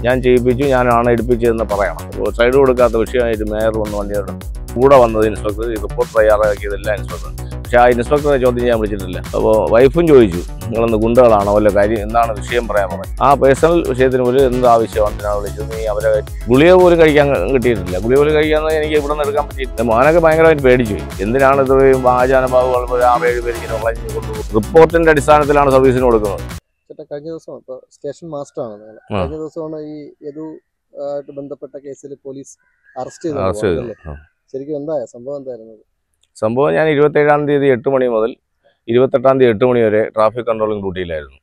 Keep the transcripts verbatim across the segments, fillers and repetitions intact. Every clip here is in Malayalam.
ഞാൻ ചെയ്യിപ്പിച്ചു, ഞാനാണ് എടുപ്പിച്ചതെന്ന് പറയണം. സൈഡ് കൊടുക്കാത്ത വിഷയമായിട്ട് മേയർ വന്ന് വണ്ടിയുടെ കൂടെ വന്നത് ഇൻസ്പെക്ടർ റിപ്പോർട്ട് തയ്യാറാക്കിയതല്ല ഇൻസ്പെക്ടർ. പക്ഷേ ആ ഇൻസ്പെക്ടറെ ചോദ്യം ചെയ്യാൻ വിളിച്ചിട്ടില്ല. അപ്പോൾ വൈഫും ചോദിച്ചു, നിങ്ങളൊന്ന് ഗുണ്ടകളാണോ വല്ല കാര്യം, എന്താണ് വിഷയം പറയാൻ പറഞ്ഞു. ആ പേഴ്സണൽ വിഷയത്തിന് പോലും എന്ത് ആവശ്യമാണ് ഞാൻ വിളിച്ചത്. നീ അവരെ ഗുളിക പോലും കഴിക്കാൻ കിട്ടിയിട്ടില്ല. ഗുളിക പോലും കഴിക്കാമെന്ന് എനിക്ക് ഇവിടെ നിന്ന് എടുക്കാൻ പറ്റിയിട്ടില്ല. മോനൊക്കെ ഭയങ്കരമായിട്ട് പേടിച്ചു പോയി. എന്തിനാണ് ഇത്രയും ആചാരഭാവങ്ങൾ ആറേഴ് പേര് ഇങ്ങനെ വളഞ്ഞു കൊണ്ടുപോകും. റിപ്പോർട്ടിന്റെ അടിസ്ഥാനത്തിലാണ് സർവീസിന് കൊടുക്കുന്നത്. ചേട്ടാ, കഴിഞ്ഞ ദിവസം ഇപ്പോൾ സ്റ്റേഷൻ മാസ്റ്ററാണ് നിങ്ങൾ. കഴിഞ്ഞ ദിവസമാണ് ഈ യദു ആയിട്ട് ബന്ധപ്പെട്ട കേസിൽ പോലീസ് അറസ്റ്റ് ചെയ്തത്. ശരിക്കും എന്തായ സംഭവം എന്തായിരുന്നു? സംഭവം ഞാൻ ഇരുപത്തേഴാം തീയതി എട്ട് മണി മുതൽ ഇരുപത്തെട്ടാം തീയതി എട്ട് മണി വരെ ട്രാഫിക് കൺട്രോളിംഗ് ഡ്യൂട്ടിയിലായിരുന്നു.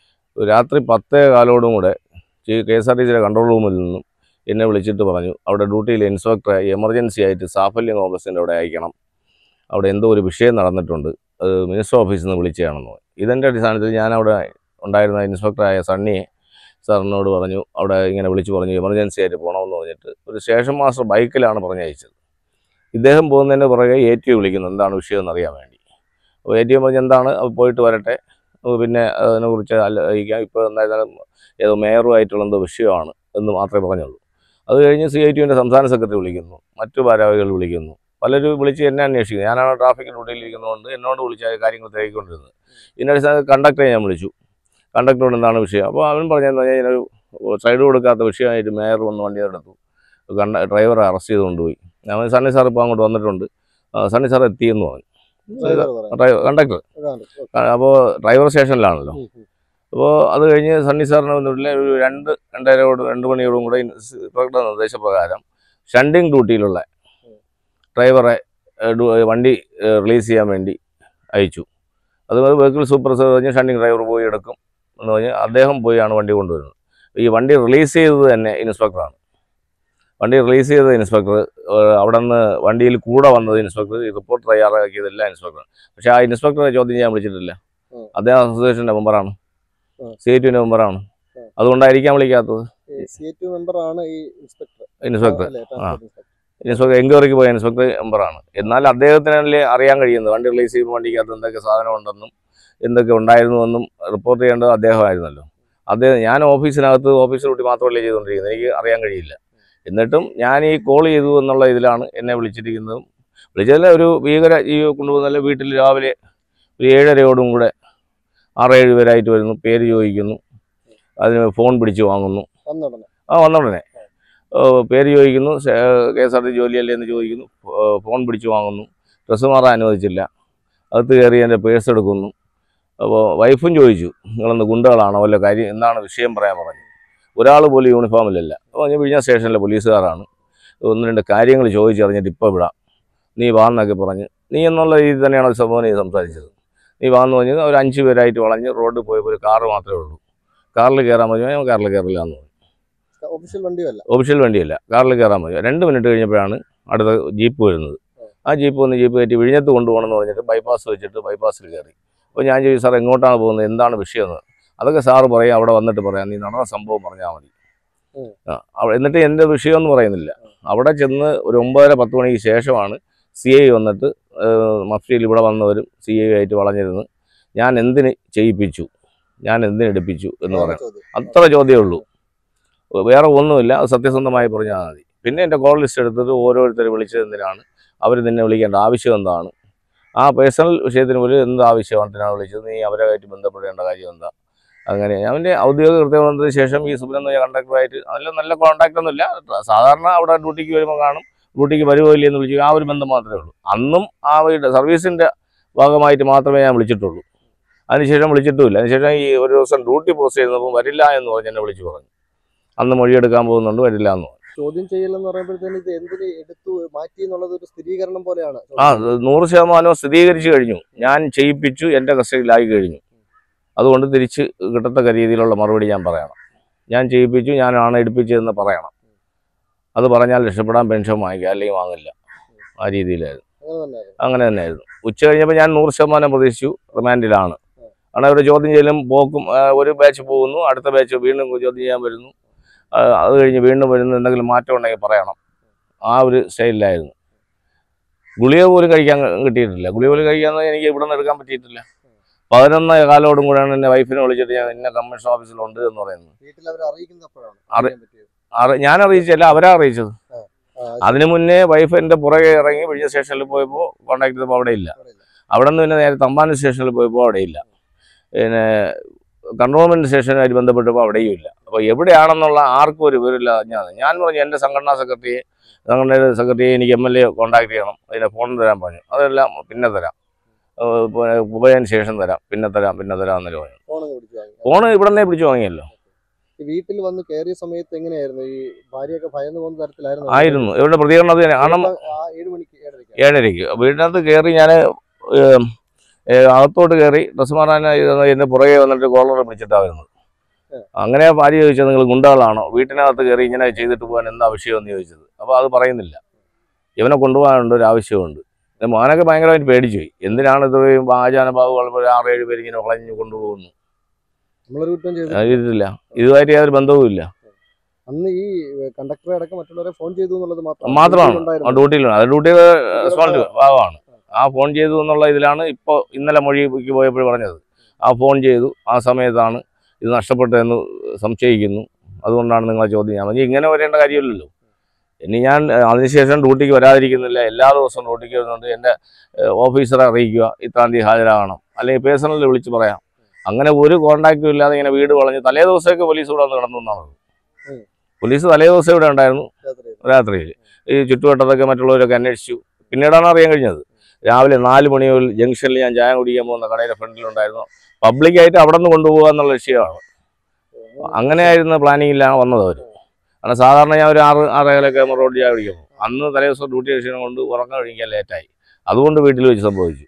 രാത്രി പത്തേ കാലോടും കൂടെ കെ എസ് ആർ ടി സിയുടെ കൺട്രോൾ റൂമിൽ നിന്നും എന്നെ വിളിച്ചിട്ട് പറഞ്ഞു, അവിടെ ഡ്യൂട്ടിയിൽ ഇൻസ്പെക്ടറെ എമർജൻസി ആയിട്ട് സാഫല്യം കോംപ്ലക്സിൻ്റെ അവിടെ അയക്കണം, അവിടെ എന്തോ ഒരു വിഷയം നടന്നിട്ടുണ്ട്, അത് മിനിസ്റ്റർ ഓഫീസിൽ നിന്ന് വിളിച്ചതാണെന്ന് പറഞ്ഞു. ഇതിൻ്റെ അടിസ്ഥാനത്തിൽ ഞാനവിടെ ഉണ്ടായിരുന്ന ഇൻസ്പെക്ടറായ സണ്ണിയെ സാറിനോട് പറഞ്ഞു, അവിടെ ഇങ്ങനെ വിളിച്ച് പറഞ്ഞു എമർജൻസി ആയിട്ട് പോകണമെന്ന് പറഞ്ഞിട്ട് ഒരു സ്റ്റേഷൻ മാസ്റ്റർ ബൈക്കിലാണ് പറഞ്ഞയച്ചത്. ഇദ്ദേഹം പോകുന്നതിന് പുറകെ എ ടി ഒ വിളിക്കുന്നു, എന്താണ് വിഷയം എന്നറിയാൻ വേണ്ടി. അപ്പോൾ എ ടി ഒ പറഞ്ഞ് എന്താണ്, പോയിട്ട് വരട്ടെ, പിന്നെ അതിനെക്കുറിച്ച് അറിയിക്കാം, ഇപ്പോൾ എന്തായാലും ഏതോ മേയറുമായിട്ടുള്ള എന്തോ വിഷയമാണ് എന്ന് മാത്രമേ പറഞ്ഞുള്ളൂ. അത് കഴിഞ്ഞ് സി ഐ ടി യുവിൻ്റെ സംസ്ഥാന സെക്രട്ടറി വിളിക്കുന്നു, മറ്റു ഭാരവാഹികൾ വിളിക്കുന്നു, പലരും വിളിച്ച് എന്നെ അന്വേഷിക്കുന്നു. ഞാനാണ് ട്രാഫിക് ഡ്യൂട്ടിയിലിരിക്കുന്നതുകൊണ്ട് എന്നോട് വിളിച്ച കാര്യങ്ങൾ തിരക്കിക്കൊണ്ടിരുന്നത്. ഇതിൻ്റെ അടിസ്ഥാനത്തിൽ കണ്ടക്ടറെ ഞാൻ വിളിച്ചു. കണ്ടക്ടറോട് എന്താണ് വിഷയം. അപ്പോൾ അവൻ പറഞ്ഞതെന്ന് പറഞ്ഞാൽ ഇതിനൊരു സൈഡ് കൊടുക്കാത്ത വിഷയമായിട്ട് മേയർ വന്ന് വണ്ടി എടുത്തു, കണ്ട ഡ്രൈവറെ അറസ്റ്റ് ചെയ്ത് കൊണ്ടുപോയി. ഞാൻ സണ്ണി സാർ ഇപ്പോൾ അങ്ങോട്ട് വന്നിട്ടുണ്ട്, സണ്ണി സാർ എത്തിയെന്ന് പറഞ്ഞു. ഡ്രൈവർ കണ്ടക്ടർ അപ്പോൾ ഡ്രൈവർ സ്റ്റേഷനിലാണല്ലോ. അപ്പോൾ അത് കഴിഞ്ഞ് സണ്ണി സാറിന് വന്നിട്ടില്ല. ഒരു രണ്ട് രണ്ടരയോട് രണ്ട് മണിയോടും കൂടെ ഇൻസ്പെക്ടറുടെ നിർദ്ദേശപ്രകാരം ഷണ്ടിങ് ഡ്യൂട്ടിയിലുള്ള ഡ്രൈവറെ വണ്ടി റിലീസ് ചെയ്യാൻ വേണ്ടി അയച്ചു. അത് വെഹിക്കിൾ സൂപ്പർവൈസർ പറഞ്ഞ് ഷണ്ടിങ് ഡ്രൈവർ പോയി എടുക്കും എന്ന് പറഞ്ഞ് അദ്ദേഹം പോയാണ് വണ്ടി കൊണ്ടുവരുന്നത്. ഈ വണ്ടി റിലീസ് ചെയ്തത് തന്നെ ഇൻസ്പെക്ടറാണ്. വണ്ടി റിലീസ് ചെയ്ത ഇൻസ്പെക്ടർ, അവിടെ നിന്ന് വണ്ടിയിൽ കൂടെ വന്നത് ഇൻസ്പെക്ടർ, റിപ്പോർട്ട് തയ്യാറാക്കിയതല്ല ഇൻസ്പെക്ടർ. പക്ഷേ ആ ഇൻസ്പെക്ടറെ ചോദ്യം ചെയ്യാൻ വിളിച്ചിട്ടില്ല. അദ്ദേഹം അസോസിയേഷൻ്റെ മെമ്പറാണ്, സി ഐ ടിയുടെ മെമ്പറാണ്. അതുകൊണ്ടായിരിക്കാം വിളിക്കാത്തത്. ഇൻസ്പെക്ടർ ആ ഇൻസ്പെക്ടർ എൻക്വയറിക്ക് പോയ ഇൻസ്പെക്ടർ മെമ്പറാണ്. എന്നാൽ അദ്ദേഹത്തിനല്ലേ അറിയാൻ കഴിയുന്നത് വണ്ടി റിലീസ് ചെയ്യുമ്പോൾ വണ്ടിക്കകത്ത് എന്തൊക്കെ സാധനം ഉണ്ടെന്നും എന്തൊക്കെ ഉണ്ടായിരുന്നുവെന്നും റിപ്പോർട്ട് ചെയ്യേണ്ടത് അദ്ദേഹമായിരുന്നല്ലോ. അദ്ദേഹം ഞാൻ ഓഫീസിനകത്ത് ഓഫീസ് ഡ്യൂട്ടി മാത്രമല്ലേ ചെയ്തുകൊണ്ടിരിക്കുന്നത്, എനിക്ക് അറിയാൻ കഴിയില്ല. എന്നിട്ടും ഞാൻ ഈ കോൾ ചെയ്തു എന്നുള്ള ഇതിലാണ് എന്നെ വിളിച്ചിരിക്കുന്നതും. വിളിച്ചതല്ല, ഒരു ഭീകര ജീവി കൊണ്ടുപോകുന്നല്ല. വീട്ടിൽ രാവിലെ ഒരു ഏഴരയോടും കൂടെ ആറേഴ് പേരായിട്ട് വരുന്നു, പേര് ചോദിക്കുന്നു, അതിന് ഫോൺ പിടിച്ച് വാങ്ങുന്നു. ആ വന്നുടനെ പേര് ചോദിക്കുന്നു, കെ എസ് ആർ ടി ജോലിയല്ലേ എന്ന് ചോദിക്കുന്നു, ഫോൺ പിടിച്ച് വാങ്ങുന്നു, ഡ്രസ്സ് മാറാൻ അനുവദിച്ചില്ല, അകത്ത് കയറി എൻ്റെ പേഴ്സ് എടുക്കുന്നു. അപ്പോൾ വൈഫും ചോദിച്ചു, നിങ്ങളൊന്ന് ഗുണ്ടകളാണോ വല്ല കാര്യം, എന്താണ് വിഷയം പറയാൻ പറഞ്ഞു. ഒരാൾ പോലും യൂണിഫോമിലല്ല. അപ്പോൾ ഞാൻ വിഴിഞ്ഞ സ്റ്റേഷനിലെ പോലീസുകാരാണ്, ഒന്ന് രണ്ട് കാര്യങ്ങൾ ചോദിച്ചറിഞ്ഞിട്ട് ഇപ്പോൾ വിടാം, നീ വാന്നൊക്കെ പറഞ്ഞ്, നീ എന്നുള്ള രീതിയിൽ തന്നെയാണ് സംഭവം നീ സംസാരിച്ചത്. നീ വാന്ന് പറഞ്ഞത് ഒരു അഞ്ച് പേരായിട്ട് വളഞ്ഞ് റോഡിൽ പോയപ്പോൾ ഒരു കാറ് മാത്രമേ ഉള്ളൂ. കാറിൽ കയറാൻ മതി, ഞാൻ കാറിൽ കയറില്ല എന്ന് പറഞ്ഞു. ഒഫീഷ്യൽ വണ്ടിയല്ല ഒഫീഷ്യൽ വണ്ടിയല്ല, കാറിൽ കയറാൻ മതി. രണ്ട് മിനിറ്റ് കഴിഞ്ഞപ്പോഴാണ് അടുത്ത ജീപ്പ് വരുന്നത്. ആ ജീപ്പ് വന്ന് ജീപ്പ് കയറ്റി വിഴിഞ്ഞത്ത് കൊണ്ടുപോകണമെന്ന് പറഞ്ഞിട്ട് ബൈപ്പാസ് വെച്ചിട്ട് ബൈപ്പാസിൽ കയറി. അപ്പോൾ ഞാൻ ചോദിച്ചു, സാർ എങ്ങോട്ടാണ് പോകുന്നത്, എന്താണ് വിഷയമെന്ന്. അതൊക്കെ സാറ് പറയാം, അവിടെ വന്നിട്ട് പറയാം, നീ നടന്ന സംഭവം പറഞ്ഞാൽ മതി. ആ എന്നിട്ട് എൻ്റെ വിഷയമെന്ന് പറയുന്നില്ല. അവിടെ ചെന്ന് ഒരു ഒമ്പതര പത്ത് മണിക്ക് ശേഷമാണ് സി ഐ വന്നിട്ട് മഫ്റ്റിയിൽ ഇവിടെ വന്നവരും സി ഐ ആയിട്ട് വളഞ്ഞിരുന്ന് ഞാൻ എന്തിന് ചെയ്യിപ്പിച്ചു, ഞാൻ എന്തിന് എടുപ്പിച്ചു എന്ന് പറയാം. അത്ര ചോദ്യമേ ഉള്ളൂ, വേറെ ഒന്നുമില്ല. അത് സത്യസന്ധമായി പറഞ്ഞാൽ മതി. പിന്നെ എൻ്റെ കോൾ ലിസ്റ്റ് എടുത്തിട്ട് ഓരോരുത്തർ വിളിച്ചത് എന്തിനാണ്, അവർ നിന്നെ വിളിക്കേണ്ട ആവശ്യം എന്താണ്, ആ പേഴ്സണൽ വിഷയത്തിന് പോലും എന്ത് ആവശ്യമാണ് എന്തിനാണ് വിളിച്ചത്, നീ അവരുമായിട്ട് ബന്ധപ്പെടേണ്ട കാര്യം എന്താ. അങ്ങനെ അവൻ്റെ ഔദ്യോഗിക കൃത്യബന്ധത്തിന് ശേഷം ഈ സുബ്രൻ എന്ന കണ്ടക്ടറായിട്ട് നല്ല നല്ല കോൺടാക്റ്റ് ഒന്നുമില്ല. സാധാരണ അവിടെ ഡ്യൂട്ടിക്ക് വരുമ്പോൾ കാണും, ഡ്യൂട്ടിക്ക് വരുമോ ഇല്ലെന്ന് വിളിച്ചു, ആ ഒരു ബന്ധം മാത്രമേ ഉള്ളൂ. അന്നും ആ സർവീസിൻ്റെ ഭാഗമായിട്ട് മാത്രമേ ഞാൻ വിളിച്ചിട്ടുള്ളൂ. അതിനുശേഷം വിളിച്ചിട്ടുമില്ല. അതിനുശേഷം ഈ ഒരു ദിവസം ഡ്യൂട്ടി പോസ്റ്റ് ചെയ്യുന്നപ്പോൾ വരില്ല എന്ന് പറഞ്ഞ് എന്നെ വിളിച്ച് പറഞ്ഞു, അന്ന് മൊഴിയെടുക്കാൻ പോകുന്നുണ്ട്, വരില്ല എന്ന് പറഞ്ഞു. ചോദ്യം ചെയ്യലെന്ന് പറയുമ്പോഴത്തേന് ഇത് എന്തിന് എടുത്തു മാറ്റി എന്നുള്ളത് ഒരു സ്ഥിരീകരണം പോലെയാണ്. ആ നൂറ് ശതമാനവും സ്ഥിരീകരിച്ചു കഴിഞ്ഞു. ഞാൻ ചെയ്യിപ്പിച്ചു, എൻ്റെ കസ്റ്റഡിയിലായി കഴിഞ്ഞു. അതുകൊണ്ട് തിരിച്ച് കിട്ടത്തക്ക രീതിയിലുള്ള മറുപടി ഞാൻ പറയണം. ഞാൻ ചെയ്യിപ്പിച്ചു, ഞാനാണ് എടുപ്പിച്ചതെന്ന് പറയണം. അത് പറഞ്ഞാൽ രക്ഷപ്പെടാൻ പെൻഷൻ വാങ്ങിക്കുക, അല്ലെങ്കിൽ വാങ്ങില്ല. ആ രീതിയിലായിരുന്നു, അങ്ങനെ തന്നെയായിരുന്നു. ഉച്ച കഴിഞ്ഞപ്പോൾ ഞാൻ നൂറ് ശതമാനം പ്രതീക്ഷിച്ചു റിമാൻഡിലാണ്. കാരണം അവരുടെ ചോദ്യം ചെയ്യലും പോക്കും, ഒരു ബാച്ച് പോകുന്നു, അടുത്ത ബാച്ച് വീണ്ടും ചോദ്യം ചെയ്യാൻ വരുന്നു, അത് കഴിഞ്ഞ് വീണ്ടും വരുന്നു, എന്തെങ്കിലും മാറ്റം ഉണ്ടെങ്കിൽ പറയണം. ആ ഒരു സ്റ്റൈലിലായിരുന്നു. ഗുളിക പോലും കഴിക്കാൻ കിട്ടിയിട്ടില്ല. ഗുളിക പോലും കഴിക്കാമെന്ന് എനിക്ക് ഇവിടെ നിന്ന് എടുക്കാൻ പറ്റിയിട്ടില്ല. പതിനൊന്ന് കാലോടും കൂടെയാണ് എൻ്റെ വൈഫിനെ വിളിച്ചിട്ട് ഞാൻ ഇന്ന കമ്മീഷൻ ഓഫീസിലുണ്ട് എന്ന് പറയുന്നത്. വീട്ടിൽ അവർ അറിയിക്കുന്നപ്പോഴാണ് അറി- അറിയാൻ പറ്റിയത്. അറി ഞാൻ അറിയിച്ചല്ല, അവരാ അറിയിച്ചത്. ആ, ആ, അതിനു മുന്നേ വൈഫ് എൻ്റെ പുറകെ ഇറങ്ങി വിഴിഞ്ഞ സ്റ്റേഷനിൽ പോയപ്പോൾ കോൺടാക്ട് ചെയ്തപ്പോൾ അവിടെ ഇല്ല. അവിടെ ഇല്ല. അവിടെ നിന്ന് പിന്നെ നേരെ തമ്പാനൂർ സ്റ്റേഷനിൽ പോയപ്പോൾ അവിടെ ഇല്ല. പിന്നെ കൺട്രോൾമെൻറ്റ് സ്റ്റേഷനുമായിട്ട് ബന്ധപ്പെട്ടപ്പോൾ അവിടെയും ഇല്ല. അപ്പോൾ എവിടെയാണെന്നുള്ള ആർക്കും ഒരു വിവരമില്ല. ഞാൻ ഞാൻ പറഞ്ഞു എൻ്റെ സംഘടനാ സെക്രട്ടറിയെ സംഘടനയുടെ സെക്രട്ടറിയെ എനിക്ക് എം എൽ എ കോൺടാക്ട് ചെയ്യണം, അതിൻ്റെ ഫോൺ തരാൻ പറഞ്ഞു. അതെല്ലാം പിന്നെ തരാം, ഉപയതിന് ശേഷം തരാം, പിന്നെ തരാം പിന്നെ തരാം എന്നല്ലേ പറഞ്ഞു. ഫോണൊന്ന് പിടിച്ചു വാങ്ങി. ഫോണ് ഇവിടെ നിന്നേ പിടിച്ചു വാങ്ങിയല്ലോ. ഈ വീട്ടിൽ വന്ന് കയറിയ സമയത്ത് എങ്ങനെയായിരുന്നു? ഈ ഭാര്യയൊക്കെ ഭയന്നു പോകുന്ന തരത്തിലായിരുന്നു? ആയിരുന്നു ഇവരുടെ പ്രതികരണം. അത് തന്നെ കാരണം ആ ഏഴ് മണിക്ക് ഏഴരയ്ക്ക് ഏഴരയ്ക്ക് വീടിനകത്ത് കയറി ഞാൻ അകത്തോട്ട് കയറി ഡ്രസ്സ് മാറാൻ എൻ്റെ പുറകെ വന്നിട്ട് കോളർ പിടിച്ചിട്ടാണ് വരുന്നത്. അങ്ങനെ ഭാര്യ ചോദിച്ചത് നിങ്ങൾ ഗുണ്ടകളാണോ, വീട്ടിനകത്ത് കയറി ഇങ്ങനെ ചെയ്തിട്ട് പോകാൻ എന്താ വിഷയമെന്ന് ചോദിച്ചത്. അപ്പോൾ അത് പറയുന്നില്ല, ഇവനെ കൊണ്ടുപോകാനുണ്ട് ഒരു ആവശ്യമുണ്ട്. മോനൊക്കെ ഭയങ്കരമായിട്ട് പേടിച്ചു പോയി. എന്തിനാണ് ഇത്രയും ആചാനഭാവുകൾ ഒരു ആറേഴ് പേര് ഇങ്ങനെ വളഞ്ഞു കൊണ്ടുപോകുന്നു? നമ്മളൊരു കുറ്റം ചെയ്തു ചെയ്തിട്ടില്ല, ഇതുമായിട്ട് യാതൊരു ബന്ധവുമില്ല. അന്ന് ഈ കണ്ടക്ടറെ അടക്കം മറ്റുള്ളവരെ ഫോൺ ചെയ്തു എന്നുള്ളത് മാത്രമാണ് ഡ്യൂട്ടിയിലാണ്. അത് ഡ്യൂട്ടിയുടെ റെസ്പോൺസിബിൾ ഭാഗമാണ്. ആ ഫോൺ ചെയ്തു എന്നുള്ള ഇതിലാണ് ഇപ്പോൾ ഇന്നലെ മൊഴിക്ക് പോയപ്പോൾ പറഞ്ഞത്. ആ ഫോൺ ചെയ്തു, ആ സമയത്താണ് ഇത് നഷ്ടപ്പെട്ടതെന്ന് സംശയിക്കുന്നു, അതുകൊണ്ടാണ് നിങ്ങളെ ചോദ്യം. ഞാൻ പറഞ്ഞു ഇങ്ങനെ വരേണ്ട കാര്യമില്ലല്ലോ. ഇനി ഞാൻ അതിനുശേഷം ഡ്യൂട്ടിക്ക് വരാതിരിക്കുന്നില്ല, എല്ലാ ദിവസവും ഡ്യൂട്ടിക്ക് വരുന്നുണ്ട്. എൻ്റെ ഓഫീസറെ അറിയിക്കുക, ഇത്രാം തീയതി ഹാജരാകണം, അല്ലെങ്കിൽ പേഴ്സണലിൽ വിളിച്ച് പറയാം. അങ്ങനെ ഒരു കോൺടാക്റ്റും ഇല്ലാതെ ഇങ്ങനെ വീട് വളഞ്ഞ് തലേ ദിവസമൊക്കെ പോലീസ് ഇവിടെ വന്ന് കിടന്നു എന്നാണ്. പോലീസ് തലേ ദിവസം ഇവിടെ ഉണ്ടായിരുന്നു രാത്രിയിൽ. ഈ ചുറ്റുവട്ടത്തൊക്കെ മറ്റുള്ളവരൊക്കെ അന്വേഷിച്ചു. പിന്നീടാണ് അറിയാൻ കഴിഞ്ഞത്. രാവിലെ നാല് മണി മുതൽ ജംഗ്ഷനിൽ ഞാൻ ചായ കുടിക്കാൻ പോകുന്ന കടയുടെ ഫ്രണ്ടിലുണ്ടായിരുന്നു. പബ്ലിക്കായിട്ട് അവിടെ നിന്ന് കൊണ്ടുപോകുക എന്നുള്ള ലക്ഷ്യമാണ്. അങ്ങനെയായിരുന്നു പ്ലാനിങ്ങിലാണ് വന്നത് അവർ. കാരണം സാധാരണ ഞാൻ ഒരു ആറ് ആറേകാലൊക്കെ നമ്മൾ റോഡ് ചായ കുടിക്കുമ്പോൾ അന്ന് തലേ ദിവസം ഡ്യൂട്ടി ക്ഷീണം കൊണ്ട് ഉറങ്ങാൻ കഴിക്കാൻ ലേറ്റായി. അതുകൊണ്ട് വീട്ടിൽ വെച്ച് സംഭവിച്ചു.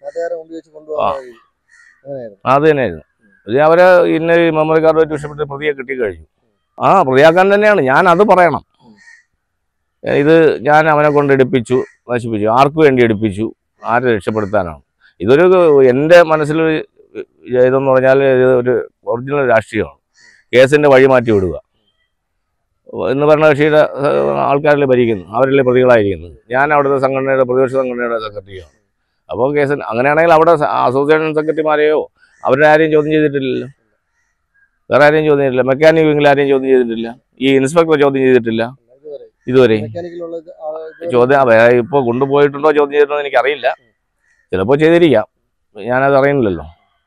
അത് തന്നെയായിരുന്നു. ഇത് അവരെ ഇന്ന മെമ്മറി കാർഡ് വെച്ച് ഇഷ്ടപ്പെട്ട് പ്രതിയെ കിട്ടിക്കഴിഞ്ഞു. ആ പ്രതിയാക്കാൻ തന്നെയാണ്. ഞാൻ അത് പറയണം. ഇത് ഞാൻ അവനെ കൊണ്ട് എടുപ്പിച്ചു, നശിപ്പിച്ചു. ആർക്ക് വേണ്ടി എടുപ്പിച്ചു, ആരെ രക്ഷപ്പെടുത്താനാണ്? ഇതൊരു എൻ്റെ മനസ്സിൽ ഇതെന്ന് പറഞ്ഞാൽ ഇത് ഒരു ഒറിജിനൽ രാഷ്ട്രീയമാണ്. കേസിൻ്റെ വഴി മാറ്റി വിടുക എന്ന് ഭരണകക്ഷിയുടെ ആൾക്കാരിൽ ഭരിക്കുന്നു, അവരിലെ പ്രതികളായിരിക്കുന്നത്. ഞാൻ അവിടുത്തെ സംഘടനയുടെ പ്രതിപക്ഷ സംഘടനയുടെ സെക്രട്ടറിയാണ്. അപ്പോൾ കേസിന് അങ്ങനെയാണെങ്കിൽ അവിടെ അസോസിയേഷൻ സെക്രട്ടറിമാരെയോ അവരുടെ ആരെയും ചോദ്യം ചെയ്തിട്ടില്ലല്ലോ. വേറെ ആരെയും ചോദ്യം ചെയ്തിട്ടില്ല. മെക്കാനിക് വിങ്ങിൽ ആരെയും ചോദ്യം ചെയ്തിട്ടില്ല. ഈ ഇൻസ്പെക്ടർ ചോദ്യം ചെയ്തിട്ടില്ല ഇതുവരെ. ചോദ്യം ഇപ്പോൾ കൊണ്ടുപോയിട്ടുണ്ടോ ചോദ്യം ചെയ്തിട്ടുണ്ടോ എനിക്കറിയില്ല. ചിലപ്പോൾ ചെയ്തിരിക്കാം, ഞാനത് അറിയുന്നില്ലല്ലോ.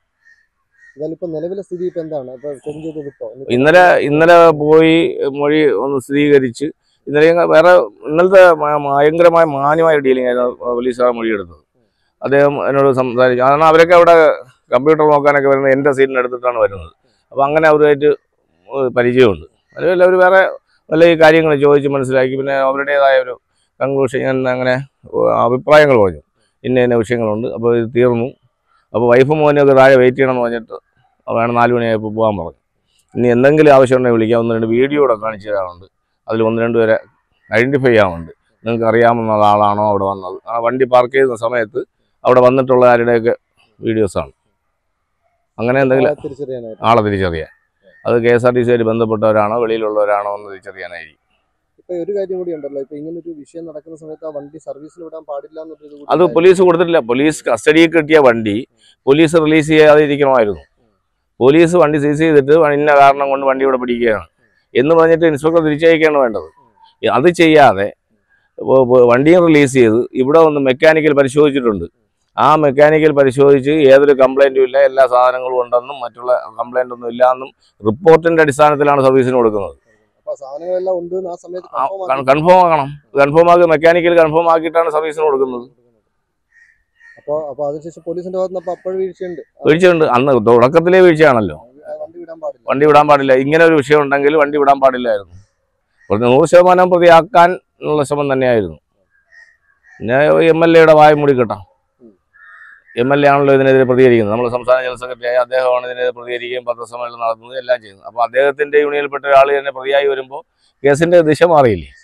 ഇന്നലെ ഇന്നലെ പോയി മൊഴി ഒന്ന് സ്ഥിരീകരിച്ച് ഇന്നലെ വേറെ ഇന്നലത്തെ ഭയങ്കരമായ മാന്യമായ ഡീലിംഗ് ആയിരുന്നു പോലീസുകാർ മൊഴിയെടുത്തത്. അദ്ദേഹം എന്നോട് സംസാരിച്ചു. കാരണം അവരൊക്കെ അവിടെ കമ്പ്യൂട്ടർ നോക്കാനൊക്കെ വരുന്നത് എൻ്റെ സീറ്റിന് എടുത്തിട്ടാണ് വരുന്നത്. അപ്പോൾ അങ്ങനെ അവരുമായിട്ട് പരിചയമുണ്ട്. അതുപോലെ അവർ വേറെ നല്ല ഈ കാര്യങ്ങൾ ചോദിച്ച് മനസ്സിലാക്കി. പിന്നെ അവരുടേതായ ഒരു കൺക്ലൂഷൻ ഞാൻ അങ്ങനെ അഭിപ്രായങ്ങൾ പറഞ്ഞു. ഇന്ന ഇന്ന വിഷയങ്ങളുണ്ട്, അപ്പോൾ ഇത് തീർന്നു. അപ്പോൾ വൈഫും മോനൊക്കെ താഴെ വെയിറ്റ് ചെയ്യണമെന്ന് പറഞ്ഞിട്ട് വേണം നാല് മണിയായപ്പോൾ പോകാൻ പറഞ്ഞു. ഇനി എന്തെങ്കിലും ആവശ്യമുണ്ടെങ്കിൽ വിളിക്കാം. ഒന്ന് രണ്ട് വീഡിയോ കൂടെ കാണിച്ചു തരാറുണ്ട്. അതിൽ ഒന്ന് രണ്ട് പേരെ ഐഡൻറ്റിഫൈ ചെയ്യാറുണ്ട്. നിങ്ങൾക്ക് അറിയാവുന്ന ആളാണോ അവിടെ വന്നത്? ആ വണ്ടി പാർക്ക് ചെയ്യുന്ന സമയത്ത് അവിടെ വന്നിട്ടുള്ള ആരുടെയൊക്കെ വീഡിയോസാണ്. അങ്ങനെ എന്തെങ്കിലും ആളെ തിരിച്ചറിയാൻ. അത് K S R T C ആയിട്ട് ബന്ധപ്പെട്ടവരാണോ വെളിയിലുള്ളവരാണോ എന്ന് തിരിച്ചറിയാനായിരിക്കും. ഇപ്പൊ ഒരു കാര്യം കൂടി ഉണ്ടല്ലോ, ഇപ്പൊ ഇങ്ങനെ ഒരു വിഷയം നടക്കുന്ന സമയത്ത് ആ വണ്ടി സർവീസിൽ വിടാൻ പാടില്ല എന്നൊരു അത് പോലീസ് കൊടുത്തിട്ടില്ല. പോലീസ് കസ്റ്റഡിയിൽ കിട്ടിയ വണ്ടി പോലീസ് റിലീസ് ചെയ്യാതിരിക്കണമായിരുന്നു. പോലീസ് വണ്ടി സീസ് ചെയ്തിട്ട് ഇന്ന കാരണം കൊണ്ട് വണ്ടി ഇവിടെ പിടിക്കുകയാണ് എന്ന് പറഞ്ഞിട്ട് ഇൻസ്പെക്ടർ തിരിച്ചയക്കുകയാണ് വേണ്ടത്. അത് ചെയ്യാതെ വണ്ടിയും റിലീസ് ചെയ്ത് ഇവിടെ ഒന്ന് മെക്കാനിക്കൽ പരിശോധിച്ചിട്ടുണ്ട്. ആ മെക്കാനിക്കൽ പരിശോധിച്ച് ഏതൊരു കംപ്ലൈൻറ്റും ഇല്ല, എല്ലാ സാധനങ്ങളും ഉണ്ടെന്നും മറ്റുള്ള കംപ്ലൈൻ്റ് ഒന്നും ഇല്ല എന്നും റിപ്പോർട്ടിൻ്റെ അടിസ്ഥാനത്തിലാണ് സർവീസിന് കൊടുക്കുന്നത്. കൺഫേം ആക്കണം. കൺഫേം ആക്കി മെക്കാനിക്കൽ കൺഫേം ആക്കിയിട്ടാണ് സർവീസിന് കൊടുക്കുന്നത്. വീഴ്ചയുണ്ട്. അന്ന് തുടക്കത്തിലെ വീഴ്ചയാണല്ലോ. വണ്ടി വിടാൻ പാടില്ല. ഇങ്ങനെ ഒരു വിഷയം ഉണ്ടെങ്കിൽ വണ്ടി വിടാൻ പാടില്ലായിരുന്നു. നൂറ് ശതമാനം പ്രതിയാക്കാൻ ഉള്ള ശ്രമം തന്നെയായിരുന്നു. പിന്നെ എം എൽ എയുടെ വായ മൂടി കേട്ടാം. എം എൽ എ ആണല്ലോ ഇതിനെതിരെ പ്രതികരിക്കുന്നത്. നമ്മൾ സംസ്ഥാന ജനറൽ സെക്രട്ടറിയായ അദ്ദേഹമാണ് ഇതിനെതിരെ പ്രതികരിക്കുകയും പത്രസമ്മേളനം നടത്തുന്നത് എല്ലാം ചെയ്യുന്നത്. അപ്പോൾ അദ്ദേഹത്തിൻ്റെ യൂണിയനിൽപ്പെട്ട ഒരാൾ തന്നെ പ്രതിയായി വരുമ്പോൾ കേസിൻ്റെ ദിശ മാറിയില്ലേ?